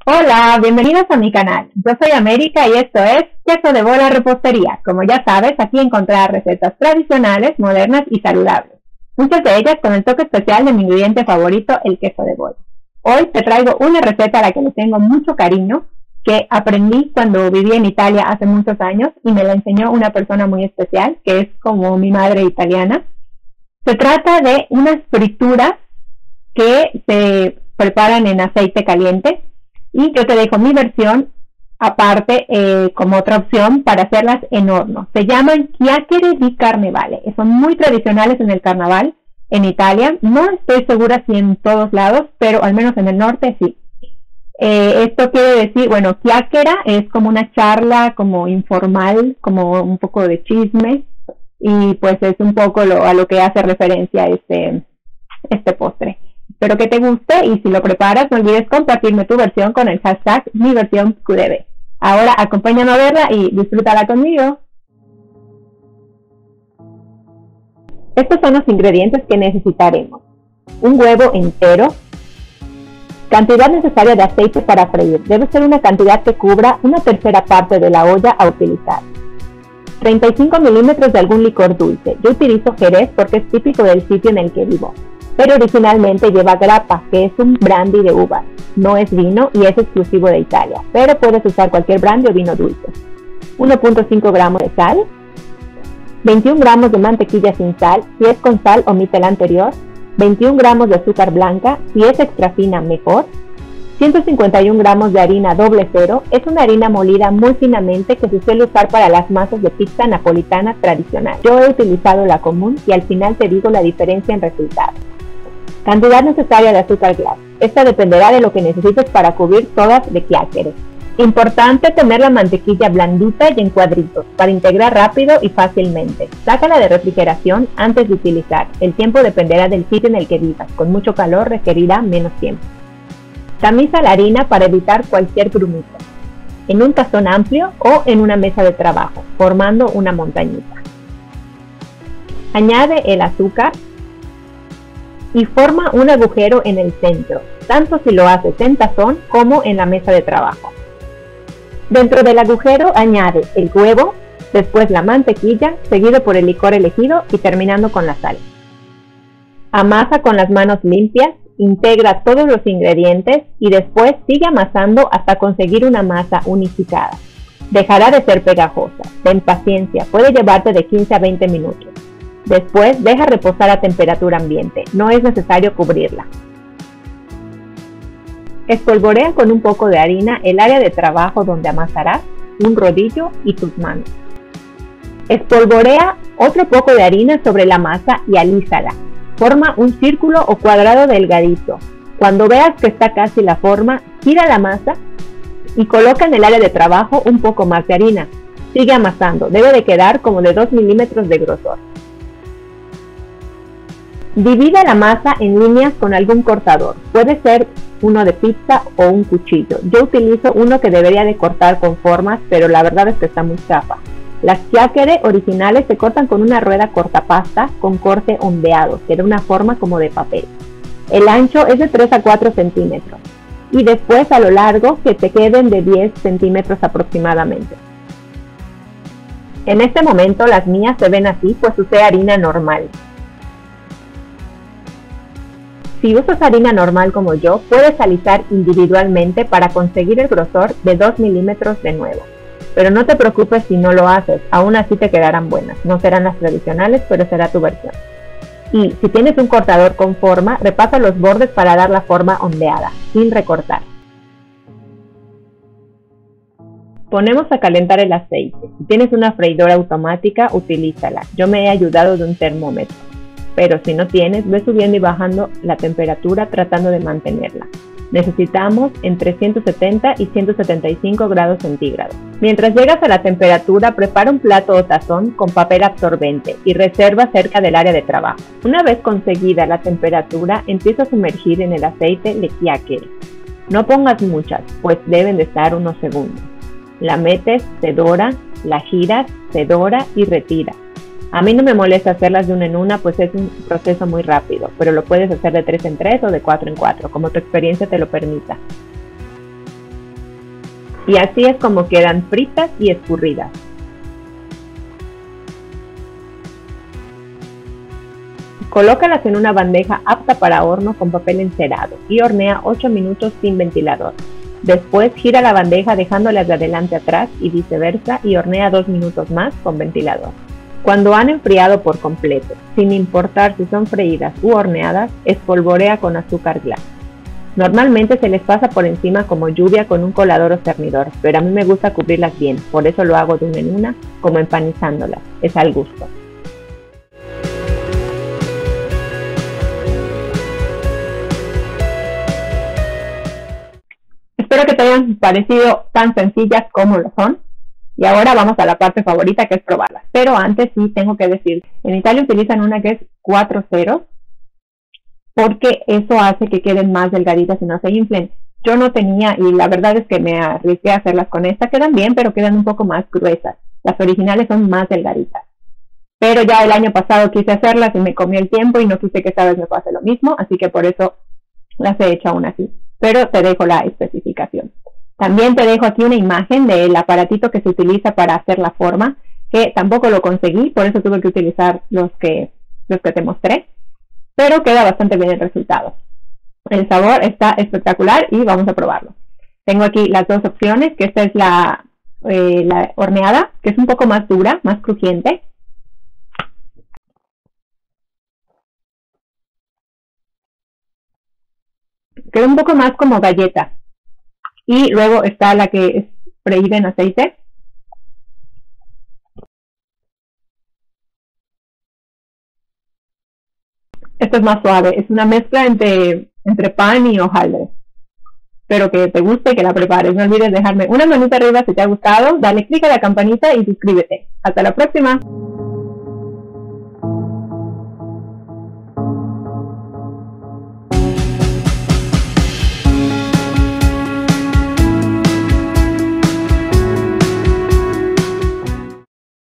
Hola, bienvenidos a mi canal. Yo soy América y esto es Queso de Bola Repostería. Como ya sabes, aquí encontrarás recetas tradicionales, modernas y saludables. Muchas de ellas con el toque especial de mi ingrediente favorito, el queso de bola. Hoy te traigo una receta a la que le tengo mucho cariño, que aprendí cuando viví en Italia hace muchos años y me la enseñó una persona muy especial, que es como mi madre italiana. Se trata de unas frituras que se preparan en aceite caliente. Y yo te dejo mi versión aparte como otra opción para hacerlas en horno. Se llaman chiacchiere di carnevale. Son muy tradicionales en el carnaval en Italia. No estoy segura si en todos lados, pero al menos en el norte sí. Esto quiere decir, bueno, chiacchiera es como una charla como informal, como un poco de chisme. Y pues es un poco a lo que hace referencia este postre. Espero que te guste y si lo preparas no olvides compartirme tu versión con el hashtag #MiVersionQDB. Ahora acompáñame a verla y disfrútala conmigo. Estos son los ingredientes que necesitaremos. Un huevo entero. Cantidad necesaria de aceite para freír. Debe ser una cantidad que cubra una tercera parte de la olla a utilizar. 35 milímetros de algún licor dulce. Yo utilizo Jerez porque es típico del sitio en el que vivo. Pero originalmente lleva grappa, que es un brandy de uvas. No es vino y es exclusivo de Italia, pero puedes usar cualquier brandy o vino dulce. 1.5 gramos de sal, 21 gramos de mantequilla sin sal, si es con sal omite la anterior, 21 gramos de azúcar blanca, si es extra fina mejor, 151 gramos de harina doble cero, es una harina molida muy finamente que se suele usar para las masas de pizza napolitana tradicional. Yo he utilizado la común y al final te digo la diferencia en resultados. Cantidad necesaria de azúcar glass. Esta dependerá de lo que necesites para cubrir todas de chiacchiere. Importante tener la mantequilla blandita y en cuadritos para integrar rápido y fácilmente. Sácala de refrigeración antes de utilizar. El tiempo dependerá del sitio en el que vivas. Con mucho calor requerirá menos tiempo. Tamiza la harina para evitar cualquier grumito. En un tazón amplio o en una mesa de trabajo, formando una montañita. Añade el azúcar y forma un agujero en el centro, tanto si lo haces en tazón como en la mesa de trabajo. Dentro del agujero añade el huevo, después la mantequilla, seguido por el licor elegido y terminando con la sal. Amasa con las manos limpias, integra todos los ingredientes y después sigue amasando hasta conseguir una masa unificada. Dejará de ser pegajosa. Ten paciencia, puede llevarte de 15 a 20 minutos. Después deja reposar a temperatura ambiente, no es necesario cubrirla. Espolvorea con un poco de harina el área de trabajo donde amasarás, un rodillo y tus manos. Espolvorea otro poco de harina sobre la masa y alízala. Forma un círculo o cuadrado delgadito. Cuando veas que está casi la forma, gira la masa y coloca en el área de trabajo un poco más de harina. Sigue amasando, debe de quedar como de 2 milímetros de grosor. Divide la masa en líneas con algún cortador, puede ser uno de pizza o un cuchillo. Yo utilizo uno que debería de cortar con formas, pero la verdad es que está muy chafa. Las chiacchiere originales se cortan con una rueda cortapasta con corte ondeado, que da una forma como de papel. El ancho es de 3 a 4 centímetros y después a lo largo que te queden de 10 centímetros aproximadamente. En este momento las mías se ven así, pues usé harina normal. Si usas harina normal como yo, puedes alisar individualmente para conseguir el grosor de 2 milímetros de nuevo. Pero no te preocupes si no lo haces, aún así te quedarán buenas. No serán las tradicionales, pero será tu versión. Y si tienes un cortador con forma, repasa los bordes para dar la forma ondeada, sin recortar. Ponemos a calentar el aceite. Si tienes una freidora automática, utilízala. Yo me he ayudado de un termómetro. Pero si no tienes, ve subiendo y bajando la temperatura tratando de mantenerla. Necesitamos entre 170 y 175 grados centígrados. Mientras llegas a la temperatura, prepara un plato o tazón con papel absorbente y reserva cerca del área de trabajo. Una vez conseguida la temperatura, empieza a sumergir en el aceite le chiacchiere. No pongas muchas, pues deben de estar unos segundos. La metes, se dora, la giras, se dora y retira. A mí no me molesta hacerlas de una en una, pues es un proceso muy rápido, pero lo puedes hacer de 3 en 3 o de 4 en 4, como tu experiencia te lo permita. Y así es como quedan fritas y escurridas. Colócalas en una bandeja apta para horno con papel encerado y hornea 8 minutos sin ventilador. Después gira la bandeja dejándolas de adelante atrás y viceversa y hornea 2 minutos más con ventilador. Cuando han enfriado por completo, sin importar si son freídas u horneadas, espolvorea con azúcar glass. Normalmente se les pasa por encima como lluvia con un colador o cernidor, pero a mí me gusta cubrirlas bien, por eso lo hago de una en una, como empanizándolas, es al gusto. Espero que te hayan parecido tan sencillas como lo son. Y ahora vamos a la parte favorita, que es probarlas. Pero antes sí tengo que decir, en Italia utilizan una que es 4 ceros, porque eso hace que queden más delgaditas y no se inflen. Yo no tenía, y la verdad es que me arriesgué a hacerlas con esta. Quedan bien, pero quedan un poco más gruesas. Las originales son más delgaditas. Pero ya el año pasado quise hacerlas y me comí el tiempo y no quise que esta vez me pase lo mismo, así que por eso las he hecho aún así. Pero te dejo la especificación. También te dejo aquí una imagen del aparatito que se utiliza para hacer la forma, que tampoco lo conseguí, por eso tuve que utilizar los que te mostré, pero queda bastante bien el resultado. El sabor está espectacular y vamos a probarlo. Tengo aquí las dos opciones, que esta es la horneada, que es un poco más dura, más crujiente. Queda un poco más como galleta. Y luego está la que es freída en aceite. Esta es más suave, es una mezcla entre pan y hojaldre. Espero que te guste y que la prepares. No olvides dejarme una manita arriba si te ha gustado, dale click a la campanita y suscríbete. Hasta la próxima.